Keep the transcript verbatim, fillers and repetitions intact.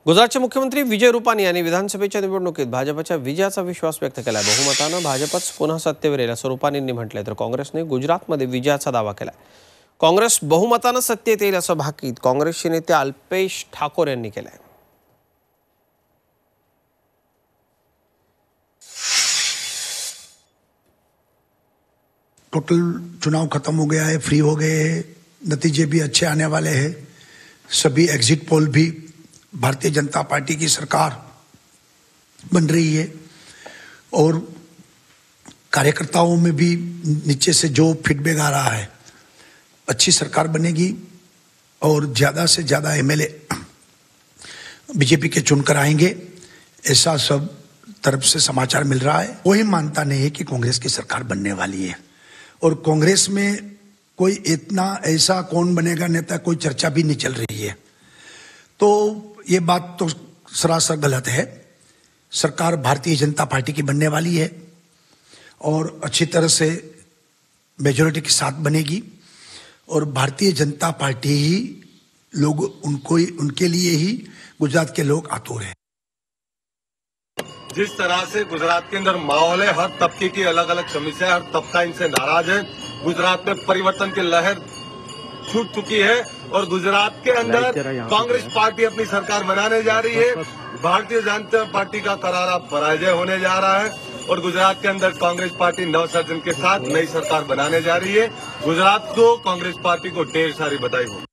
गुजरातचे मुख्यमंत्री विजय रुपानी यांनी विधानसभेच्या निवडणुकीत भाजपच्या विजयाचा विश्वास व्यक्त केलाय। बहुमतानं भाजपच पुन्हा सत्तेवर येईल असं रुपानींनी म्हटलंय, तर काँग्रेसने गुजरातमध्ये विजयाचा दावा केलाय। काँग्रेस बहुमतानं सत्तेत येईल असं भाकीत काँग्रेसचे नेते अल्पेश ठाकोर यांनी केलंय। टोटल चुनाव खत्म हो गया है, फ्री हो गए हैं, नतीजे भी अच्छे आने वाले हैं। सभी एग्जिट पोल भी भारतीय जनता पार्टी की सरकार बन रही है और कार्यकर्ताओं में भी नीचे से जो फीडबैक आ रहा है, अच्छी सरकार बनेगी और ज्यादा से ज्यादा एमएलए बीजेपी के चुनकर आएंगे, ऐसा सब तरफ से समाचार मिल रहा है। कोई मानता नहीं है कि कांग्रेस की सरकार बनने वाली है और कांग्रेस में कोई इतना ऐसा कौन बनेगा नेता, कोई चर्चा भी नहीं चल रही है। तो ये बात तो सरासर गलत है। सरकार भारतीय जनता पार्टी की बनने वाली है और अच्छी तरह से मेजॉरिटी के साथ बनेगी और भारतीय जनता पार्टी ही लोग उनको ही उनके लिए ही गुजरात के लोग आतुर हैं। जिस तरह से गुजरात के अंदर माहौल है, हर तबके की अलग अलग समस्या, हर तबका इनसे नाराज है। गुजरात में परिवर्तन की लहर छूट चुकी है और गुजरात के अंदर कांग्रेस पार्टी अपनी सरकार बनाने जा रही है। भारतीय जनता पार्टी का करारा पराजय होने जा रहा है और गुजरात के अंदर कांग्रेस पार्टी नवसर्जन के साथ नई सरकार बनाने जा रही है। गुजरात को, कांग्रेस पार्टी को ढेर सारी बधाई हो।